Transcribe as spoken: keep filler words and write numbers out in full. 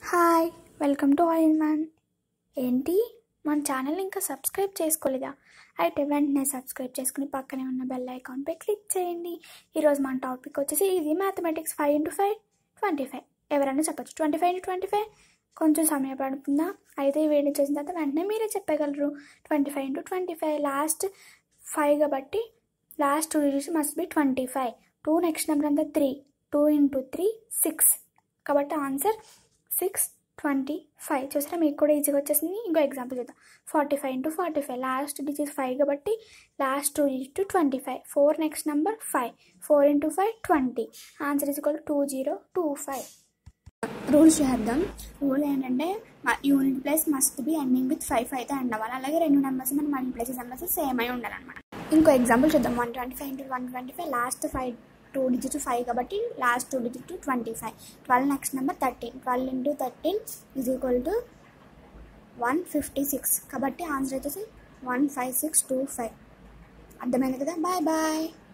Hi welcome to all in one. ఏంటి మన channel ఇంకా సబ్స్క్రైబ్ చేసుకోలేదా? అయితే వెంటనే సబ్స్క్రైబ్ చేసుకుని పక్కనే ఉన్న బెల్ ఐకాన్పై క్లిక్ చేయండి. ఈరోజు మన టాపిక్ వచ్చేసి ఇది mathematics. Five into five twenty five. ఎవరైనా చెప్పచ్చు twenty five into twenty five. కొంచెం సమయం పడుతుందా? అయితే ఈ వీడియో చేసిన తర్వాత వెంటనే మీరే చెప్పగలరు. Twenty five into twenty five last five కాబట్టి last two digits must be twenty five. Two next number అంతా three. Two into three six. కాబట్టి ఆన్సర్ సిక్స్ ట్వంటీ ఫైవ్. చూసారా, మీకు కూడా ఈజీగా వచ్చేసింది. ఇంకో ఎగ్జాంపుల్ చూద్దాం. Forty five into forty five last digit five కాబట్టి last two digit twenty five. Four next number five. Four into five twenty. Answer is equal to zero two five. Rules చేద్దాం. Rule ఏంటంటే unit place must be ending with five అయితే end అవ్వాలి. అలాగే రెండు numbers మన మల్టిప్లేసెస్ numbers same అయి ఉండాలన్నమాట. ఇంకో ఎగ్జాంపుల్ చూద్దాం. One twenty five into one twenty five last five two digit five కాబట్టి last two digit twenty five. Twelve next number thirteen. Twelve into thirteen is equal to one fifty six. కాబట్టి answer వచ్చేసి one five six two five. అర్థమైంది కదా? Bye bye.